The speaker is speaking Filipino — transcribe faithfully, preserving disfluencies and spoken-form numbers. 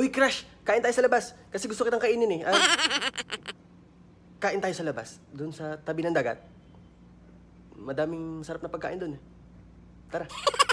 Uy, crush! Kain tayo sa labas. Kasi gusto kitang kainin eh. Ah, kain tayo sa labas. Doon sa tabi ng dagat. Madaming sarap na pagkain doon eh. Tara.